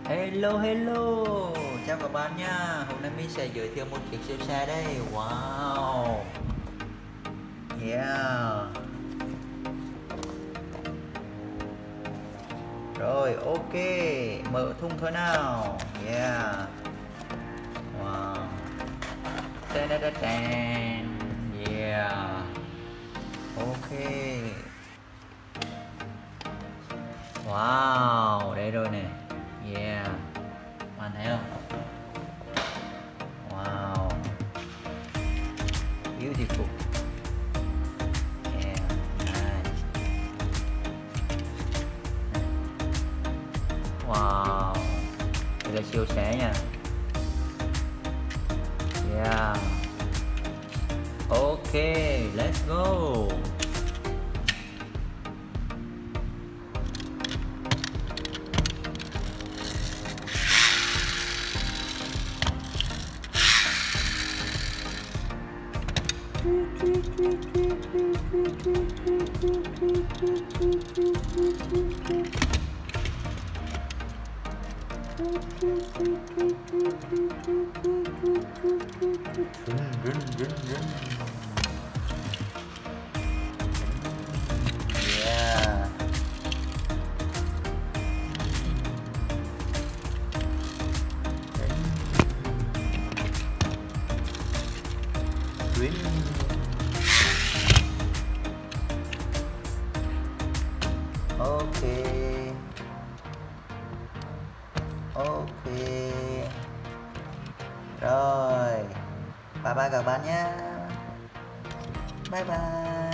Hello hello, chào các bạn nha. Hôm nay mình sẽ giới thiệu một chiếc siêu xe đây. Wow. Yeah. Rồi ok, mở thùng thôi nào. Yeah. Wow. Tên tên tên. Yeah. Ok. Wow, đây rồi nè. Yeah. Bạn thấy không? Wow. Beautiful. Yeah. Nice. Wow. Đây là siêu xe nha. Yeah. Okay, let's go. Yeah. Win. Ok. Ok. Rồi. Bye bye các bạn nhé. Bye bye.